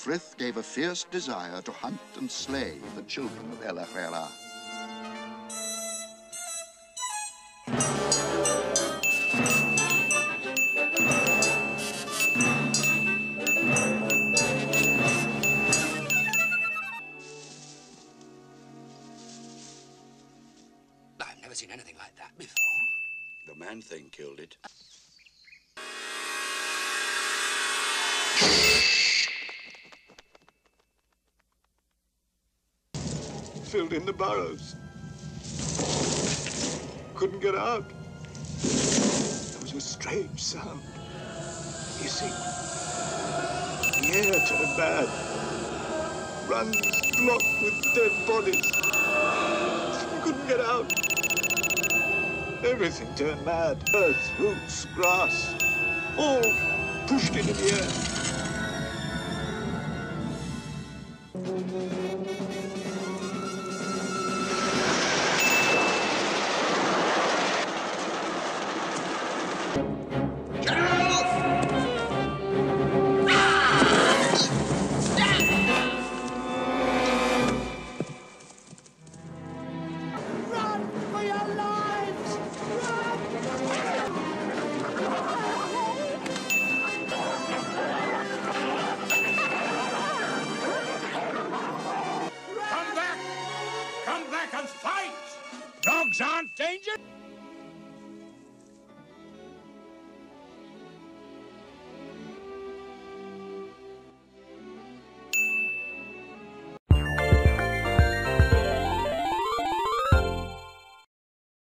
Frith gave a fierce desire to hunt and slay the children of El Herrera. I've never seen anything like that before. The man-thing killed it. Filled in the burrows. Couldn't get out. There was a strange sound. Hissing. The air turned bad. Runs blocked with dead bodies. Couldn't get out. Everything turned mad. Earth, roots, grass, all pushed into the air.